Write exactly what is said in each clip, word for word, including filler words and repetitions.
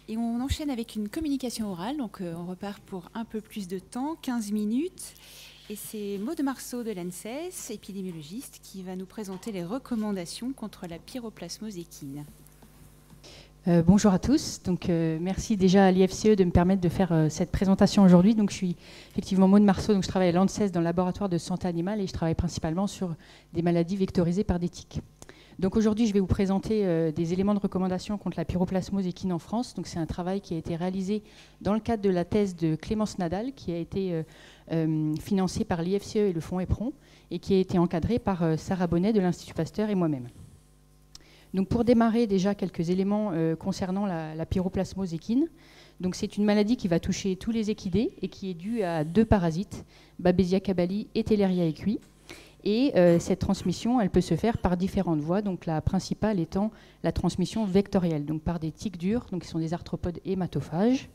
Et on enchaîne avec une communication orale, donc euh, on repart pour un peu plus de temps, quinze minutes. Et c'est Maud Marceau de l'A N S E S, épidémiologiste, qui va nous présenter les recommandations contre la pyroplasmose équine. Euh, bonjour à tous. Donc, euh, merci déjà à l'I F C E de me permettre de faire euh, cette présentation aujourd'hui. Donc, je suis effectivement Maud Marceau, donc je travaille à l'A N S E S dans le laboratoire de santé animale et je travaille principalement sur des maladies vectorisées par des tiques. Donc aujourd'hui, je vais vous présenter euh, des éléments de recommandation contre la pyroplasmose équine en France. Donc c'est un travail qui a été réalisé dans le cadre de la thèse de Clémence Nadal, qui a été euh, euh, financée par l'I F C E et le fonds EPRON, et qui a été encadré par euh, Sarah Bonnet de l'Institut Pasteur et moi-même. Donc pour démarrer, déjà quelques éléments euh, concernant la, la pyroplasmose équine. Donc c'est une maladie qui va toucher tous les équidés et qui est due à deux parasites, Babesia cabali et Theileria equi. Et euh, cette transmission, elle peut se faire par différentes voies, donc la principale étant la transmission vectorielle, donc par des tiques dures, donc qui sont des arthropodes hématophages.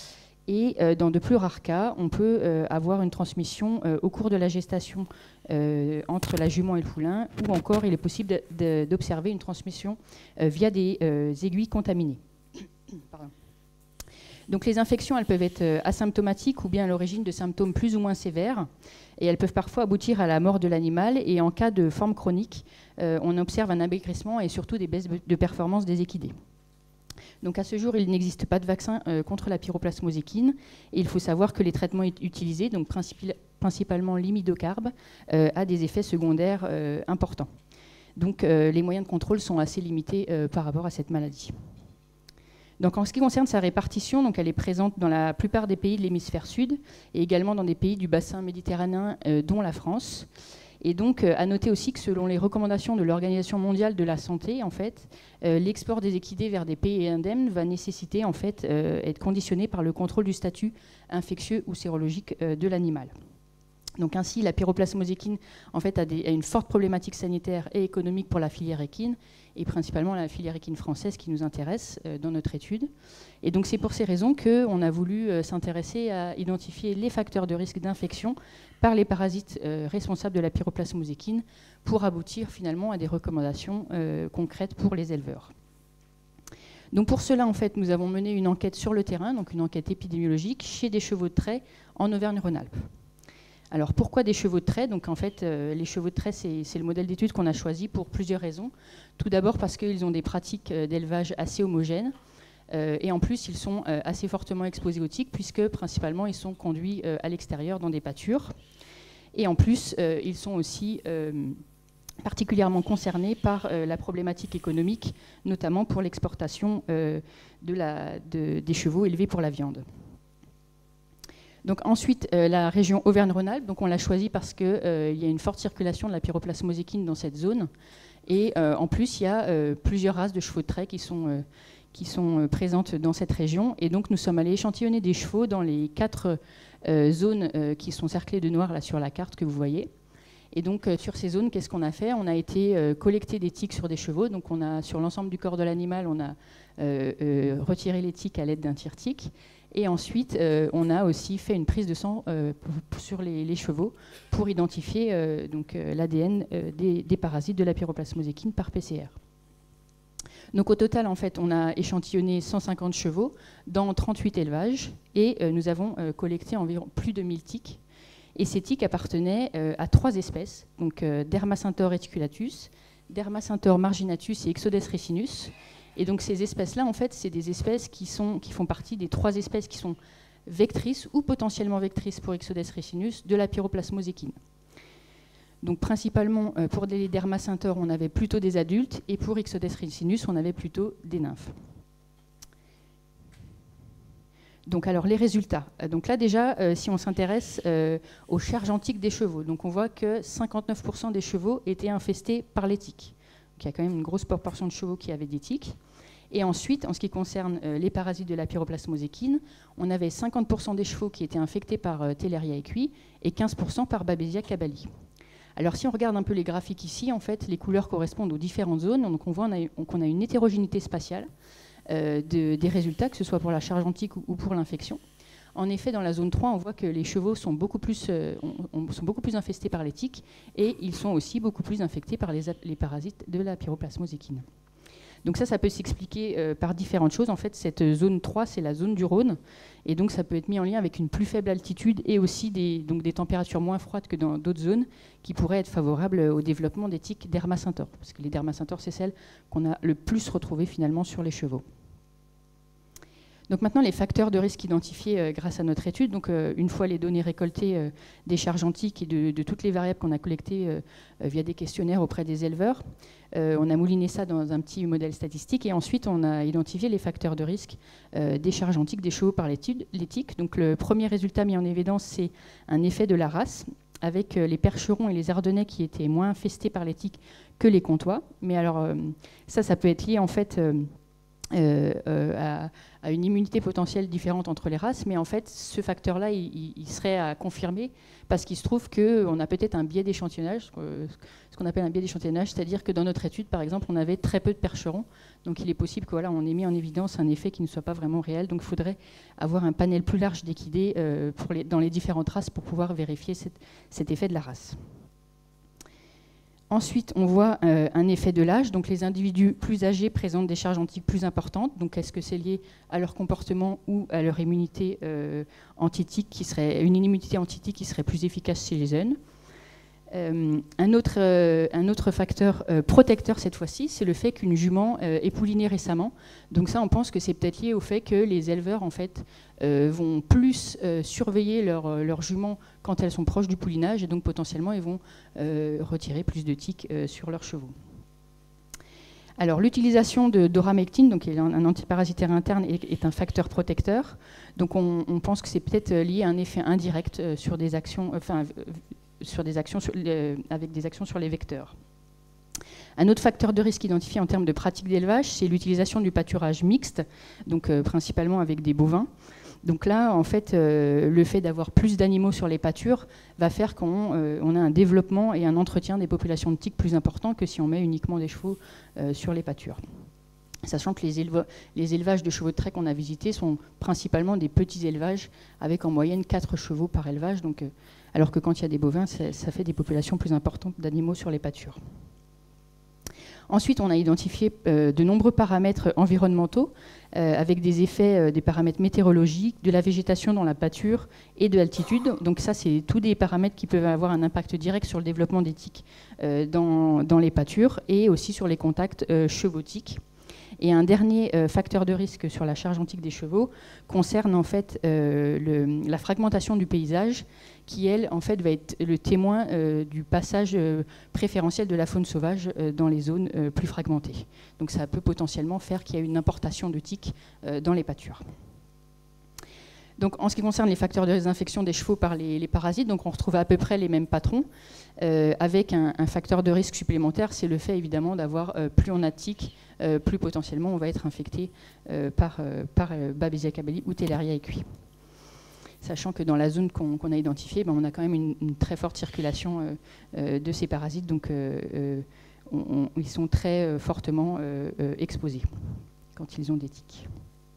Et euh, dans de plus rares cas, on peut euh, avoir une transmission euh, au cours de la gestation euh, entre la jument et le poulain, ou encore il est possible d'observer une transmission euh, via des euh, aiguilles contaminées. Pardon. Donc les infections, elles peuvent être euh, asymptomatiques ou bien à l'origine de symptômes plus ou moins sévères. Et elles peuvent parfois aboutir à la mort de l'animal. Et en cas de forme chronique, euh, on observe un amaigrissement et surtout des baisses de performance des équidés. Donc à ce jour, il n'existe pas de vaccin euh, contre la pyroplasmose équine. Et il faut savoir que les traitements utilisés, donc principalement l'imidocarbe, euh, a des effets secondaires euh, importants. Donc euh, les moyens de contrôle sont assez limités euh, par rapport à cette maladie. Donc, en ce qui concerne sa répartition, donc elle est présente dans la plupart des pays de l'hémisphère sud et également dans des pays du bassin méditerranéen, euh, dont la France. Et donc, euh, à noter aussi que selon les recommandations de l'Organisation mondiale de la santé, en fait, euh, l'export des équidés vers des pays indemnes va nécessiter en fait euh, être conditionné par le contrôle du statut infectieux ou sérologique euh, de l'animal. Donc ainsi, la pyroplasmose équine en fait, a, des, a une forte problématique sanitaire et économique pour la filière équine, et principalement la filière équine française qui nous intéresse euh, dans notre étude. Et donc c'est pour ces raisons qu'on a voulu euh, s'intéresser à identifier les facteurs de risque d'infection par les parasites euh, responsables de la pyroplasmose équine pour aboutir finalement à des recommandations euh, concrètes pour les éleveurs. Donc pour cela, en fait, nous avons mené une enquête sur le terrain, donc une enquête épidémiologique chez des chevaux de trait en Auvergne-Rhône-Alpes. Alors pourquoi des chevaux de trait? Donc en fait, euh, les chevaux de trait, c'est le modèle d'étude qu'on a choisi pour plusieurs raisons. Tout d'abord parce qu'ils ont des pratiques euh, d'élevage assez homogènes euh, et en plus ils sont euh, assez fortement exposés aux tiques puisque principalement ils sont conduits euh, à l'extérieur dans des pâtures. Et en plus, euh, ils sont aussi euh, particulièrement concernés par euh, la problématique économique, notamment pour l'exportation euh, de la, de, des chevaux élevés pour la viande. Donc ensuite, euh, la région Auvergne-Rhône-Alpes, donc on l'a choisie parce qu'il euh, y a une forte circulation de la pyroplasmose équine dans cette zone. Et euh, en plus, il y a euh, plusieurs races de chevaux de trait qui sont, euh, qui sont euh, présentes dans cette région. Et donc nous sommes allés échantillonner des chevaux dans les quatre euh, zones euh, qui sont cerclées de noir là, sur la carte que vous voyez. Et donc euh, sur ces zones, qu'est-ce qu'on a fait? On a été euh, collecter des tiques sur des chevaux. Donc on a, sur l'ensemble du corps de l'animal, on a euh, euh, retiré les tiques à l'aide d'un tire-tique. Et ensuite, euh, on a aussi fait une prise de sang euh, sur les, les chevaux pour identifier euh, euh, l'A D N euh, des, des parasites de la pyroplasmose équine par P C R. Donc au total, en fait, on a échantillonné cent cinquante chevaux dans trente-huit élevages et euh, nous avons euh, collecté environ plus de mille tiques. Et ces tiques appartenaient euh, à trois espèces, donc euh, Dermacentor reticulatus, Dermacentor marginatus et Ixodes ricinus. Et donc ces espèces-là, en fait, c'est des espèces qui, sont, qui font partie des trois espèces qui sont vectrices ou potentiellement vectrices pour Ixodes ricinus de la pyroplasmose équine. Donc principalement euh, pour les Dermacentor, on avait plutôt des adultes et pour Ixodes ricinus, on avait plutôt des nymphes. Donc alors les résultats. Donc là déjà, euh, si on s'intéresse euh, aux charges antiques des chevaux, donc on voit que cinquante-neuf pour cent des chevaux étaient infestés par les tiques. Donc il y a quand même une grosse proportion de chevaux qui avaient des tiques. Et ensuite, en ce qui concerne euh, les parasites de la pyroplasmose équine, on avait cinquante pour cent des chevaux qui étaient infectés par euh, Theileria equi et quinze pour cent par Babesia cabali. Alors si on regarde un peu les graphiques ici, en fait, les couleurs correspondent aux différentes zones. Donc on voit qu'on a, a une hétérogénéité spatiale euh, de, des résultats, que ce soit pour la charge antique ou, ou pour l'infection. En effet, dans la zone trois, on voit que les chevaux sont beaucoup plus, euh, on, on, sont beaucoup plus infestés par les tiques et ils sont aussi beaucoup plus infectés par les, les parasites de la pyroplasmose équine. Donc ça, ça peut s'expliquer euh, par différentes choses. En fait, cette zone trois, c'est la zone du Rhône. Et donc, ça peut être mis en lien avec une plus faible altitude et aussi des, donc des températures moins froides que dans d'autres zones qui pourraient être favorables au développement des tiques dermacintores. Parce que les dermacintores, c'est celles qu'on a le plus retrouvées finalement sur les chevaux. Donc maintenant, les facteurs de risque identifiés euh, grâce à notre étude. Donc, euh, une fois les données récoltées euh, des charges antiques et de, de toutes les variables qu'on a collectées euh, euh, via des questionnaires auprès des éleveurs, euh, on a mouliné ça dans un petit modèle statistique et ensuite on a identifié les facteurs de risque euh, des charges antiques des chevaux par les tiques. Donc le premier résultat mis en évidence, c'est un effet de la race avec euh, les percherons et les ardennais qui étaient moins infestés par les tiques que les comtois. Mais alors euh, ça, ça peut être lié en fait euh, Euh, euh, à, à une immunité potentielle différente entre les races, mais en fait, ce facteur-là, il, il serait à confirmer parce qu'il se trouve qu'on a peut-être un biais d'échantillonnage, ce qu'on appelle un biais d'échantillonnage, c'est-à-dire que dans notre étude, par exemple, on avait très peu de percherons, donc il est possible qu'on voilà, ait mis en évidence un effet qui ne soit pas vraiment réel, donc il faudrait avoir un panel plus large d'équidés euh, pour les, dans les différentes races pour pouvoir vérifier cette, cet effet de la race. Ensuite, on voit euh, un effet de l'âge. Donc, les individus plus âgés présentent des charges antiques plus importantes. Donc, est-ce que c'est lié à leur comportement ou à leur immunité euh, antitique, qui serait une immunité antitique qui serait plus efficace chez les jeunes? Euh, un, autre, euh, un autre facteur euh, protecteur cette fois-ci, c'est le fait qu'une jument euh, ait pouliné récemment. Donc ça, on pense que c'est peut-être lié au fait que les éleveurs en fait, euh, vont plus euh, surveiller leurs leur juments quand elles sont proches du poulinage et donc potentiellement ils vont euh, retirer plus de tiques euh, sur leurs chevaux. Alors l'utilisation de doramectine, donc qui est un, un antiparasitaire interne, est, est un facteur protecteur. Donc on, on pense que c'est peut-être lié à un effet indirect euh, sur des actions, enfin, sur des actions sur les, avec des actions sur les vecteurs. Un autre facteur de risque identifié en termes de pratique d'élevage, c'est l'utilisation du pâturage mixte, donc euh, principalement avec des bovins. Donc là, en fait, euh, le fait d'avoir plus d'animaux sur les pâtures va faire qu'on euh, on a un développement et un entretien des populations de tiques plus important que si on met uniquement des chevaux euh, sur les pâtures. Sachant que les, éleva les élevages de chevaux de trait qu'on a visités sont principalement des petits élevages avec en moyenne quatre chevaux par élevage, donc, euh, alors que quand il y a des bovins, ça, ça fait des populations plus importantes d'animaux sur les pâtures. Ensuite, on a identifié euh, de nombreux paramètres environnementaux euh, avec des effets, euh, des paramètres météorologiques, de la végétation dans la pâture et de l'altitude. Donc ça, c'est tous des paramètres qui peuvent avoir un impact direct sur le développement des tiques euh, dans, dans les pâtures et aussi sur les contacts euh, chevaux-tiques. Et un dernier euh, facteur de risque sur la charge antique des chevaux concerne en fait euh, le, la fragmentation du paysage, qui elle en fait va être le témoin euh, du passage euh, préférentiel de la faune sauvage euh, dans les zones euh, plus fragmentées. Donc ça peut potentiellement faire qu'il y a une importation de tiques euh, dans les pâtures. Donc, en ce qui concerne les facteurs de désinfection des chevaux par les, les parasites, donc on retrouve à peu près les mêmes patrons, euh, avec un, un facteur de risque supplémentaire, c'est le fait évidemment d'avoir euh, plus on a de tiques, euh, plus potentiellement on va être infecté euh, par, euh, par euh, Babesia cabelli ou Theileria equi. Sachant que dans la zone qu'on qu'on a identifiée, ben, on a quand même une, une très forte circulation euh, euh, de ces parasites, donc euh, euh, on, on, ils sont très euh, fortement euh, euh, exposés quand ils ont des tiques.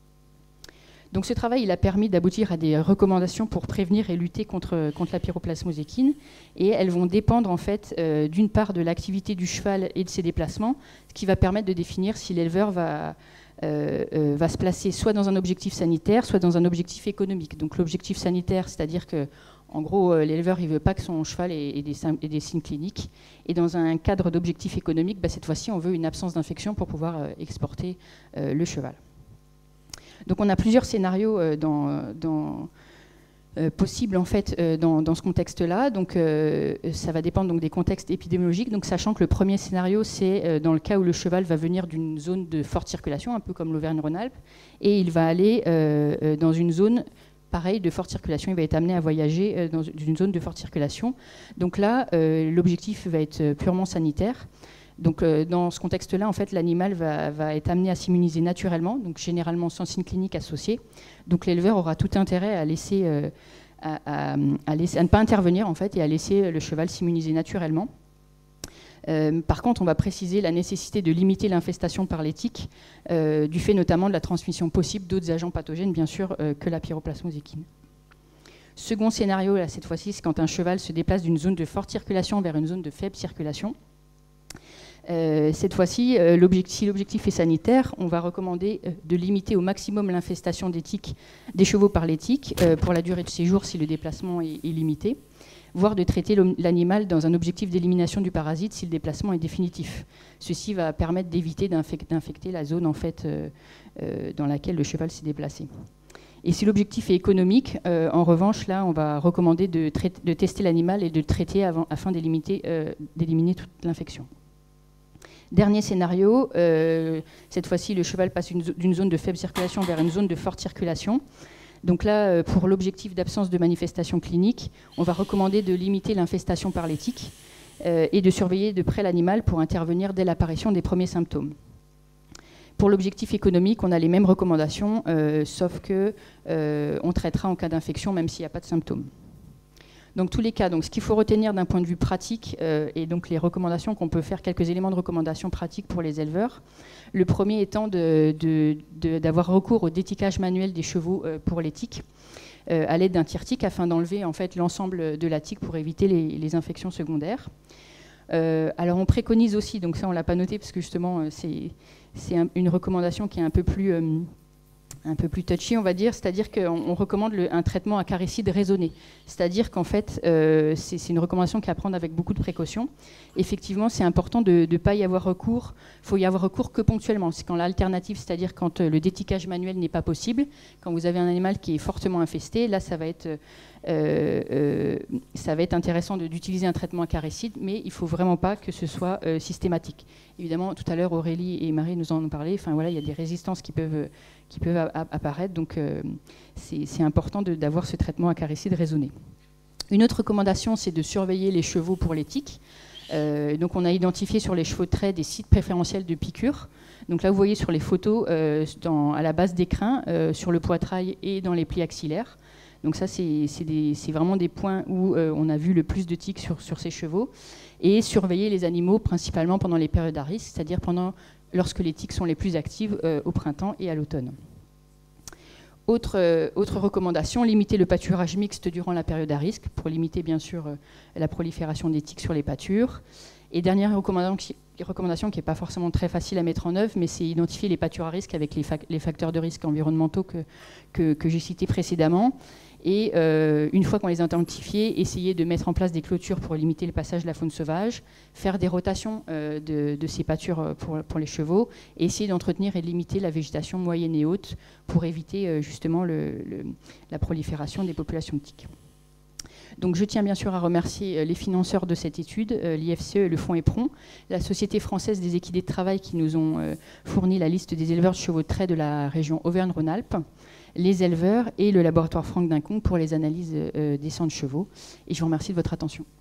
Donc ce travail il a permis d'aboutir à des recommandations pour prévenir et lutter contre, contre la pyroplasmose équine. Et elles vont dépendre en fait euh, d'une part de l'activité du cheval et de ses déplacements, ce qui va permettre de définir si l'éleveur va, euh, euh, va se placer soit dans un objectif sanitaire, soit dans un objectif économique. Donc l'objectif sanitaire, c'est-à-dire que en gros, euh, l'éleveur ne veut pas que son cheval ait, ait, des, ait des signes cliniques. Et dans un cadre d'objectif économique, bah, cette fois-ci, on veut une absence d'infection pour pouvoir euh, exporter euh, le cheval. Donc on a plusieurs scénarios euh, dans, dans, euh, possibles en fait, euh, dans, dans ce contexte-là. Donc euh, ça va dépendre donc, des contextes épidémiologiques. Donc sachant que le premier scénario, c'est euh, dans le cas où le cheval va venir d'une zone de forte circulation, un peu comme l'Auvergne-Rhône-Alpes, et il va aller euh, dans une zone pareil de forte circulation. Il va être amené à voyager euh, dans une zone de forte circulation. Donc là, euh, l'objectif va être purement sanitaire. Donc, euh, dans ce contexte-là, en fait, l'animal va, va être amené à s'immuniser naturellement, donc généralement sans signe clinique associé. Donc, l'éleveur aura tout intérêt à laisser, euh, à, à, à, laisser, à ne pas intervenir en fait, et à laisser le cheval s'immuniser naturellement. Euh, par contre, on va préciser la nécessité de limiter l'infestation par les tiques, euh, du fait notamment de la transmission possible d'autres agents pathogènes, bien sûr, euh, que la pyroplasmose équine. Second scénario, là, cette fois-ci, c'est quand un cheval se déplace d'une zone de forte circulation vers une zone de faible circulation. Euh, cette fois-ci, euh, l'objectif, si l'objectif est sanitaire, on va recommander euh, de limiter au maximum l'infestation des tiques, des chevaux par les tiques euh, pour la durée de séjour si le déplacement est, est limité, voire de traiter l'animal dans un objectif d'élimination du parasite si le déplacement est définitif. Ceci va permettre d'éviter d'infecter la zone en fait, euh, euh, dans laquelle le cheval s'est déplacé. Et si l'objectif est économique, euh, en revanche, là, on va recommander de, de tester l'animal et de le traiter avant, afin d'éliminer euh, d'éliminer toute l'infection. Dernier scénario, euh, cette fois-ci, le cheval passe d'une zone de faible circulation vers une zone de forte circulation. Donc là, pour l'objectif d'absence de manifestation clinique, on va recommander de limiter l'infestation par les tiques euh, et de surveiller de près l'animal pour intervenir dès l'apparition des premiers symptômes. Pour l'objectif économique, on a les mêmes recommandations, euh, sauf qu'on euh, traitera en cas d'infection, même s'il n'y a pas de symptômes. Donc tous les cas, donc, ce qu'il faut retenir d'un point de vue pratique, euh, et donc les recommandations qu'on peut faire, quelques éléments de recommandation pratiques pour les éleveurs. Le premier étant de, de, de, d'avoir recours au détiquage manuel des chevaux euh, pour les tiques, euh, à l'aide d'un tire-tique, afin d'enlever en fait, l'ensemble de la tique pour éviter les, les infections secondaires. Euh, alors on préconise aussi, donc ça on ne l'a pas noté parce que justement euh, c'est, c'est un, une recommandation qui est un peu plus... Euh, un peu plus touchy, on va dire, c'est-à-dire qu'on on recommande le, un traitement acaricide raisonné. C'est-à-dire qu'en fait, euh, c'est, c'est une recommandation qui est à prendre avec beaucoup de précautions. Effectivement, c'est important de ne pas y avoir recours. Il faut y avoir recours que ponctuellement. C'est quand l'alternative, c'est-à-dire quand euh, le détiquage manuel n'est pas possible, quand vous avez un animal qui est fortement infesté, là, ça va être, euh, euh, ça va être intéressant de, d'utiliser un traitement acaricide, mais il ne faut vraiment pas que ce soit euh, systématique. Évidemment, tout à l'heure, Aurélie et Marie nous en ont parlé. Enfin, voilà, il y a des résistances qui peuvent... qui peuvent apparaître, donc euh, c'est, c'est important de, d'avoir ce traitement acaricide raisonné. Une autre recommandation, c'est de surveiller les chevaux pour les tiques. Euh, donc on a identifié sur les chevaux de trait des sites préférentiels de piqûres. Donc là, vous voyez sur les photos, euh, dans, à la base des crins, euh, sur le poitrail et dans les plis axillaires. Donc ça, c'est, c'est, des, c'est vraiment des points où euh, on a vu le plus de tiques sur, sur ces chevaux. Et surveiller les animaux principalement pendant les périodes à risque, c'est-à-dire pendant... lorsque les tiques sont les plus actives euh, au printemps et à l'automne. Autre, euh, autre recommandation, limiter le pâturage mixte durant la période à risque, pour limiter bien sûr euh, la prolifération des tiques sur les pâtures. Et dernière recommandation qui, recommandation qui n'est pas forcément très facile à mettre en œuvre, mais c'est identifier les pâtures à risque avec les, fa- les facteurs de risque environnementaux que, que, que j'ai cités précédemment. Et euh, une fois qu'on les a identifiés, essayer de mettre en place des clôtures pour limiter le passage de la faune sauvage, faire des rotations euh, de, de ces pâtures pour, pour les chevaux, et essayer d'entretenir et de limiter la végétation moyenne et haute pour éviter euh, justement le, le, la prolifération des populations de tiques. Donc je tiens bien sûr à remercier les financeurs de cette étude, euh, l'I F C E et le Fonds Éperon, la Société française des équidés de travail qui nous ont euh, fourni la liste des éleveurs de chevaux de trait de la région Auvergne-Rhône-Alpes, les éleveurs et le laboratoire Franck Dincon pour les analyses euh, des sangs de chevaux. Et je vous remercie de votre attention.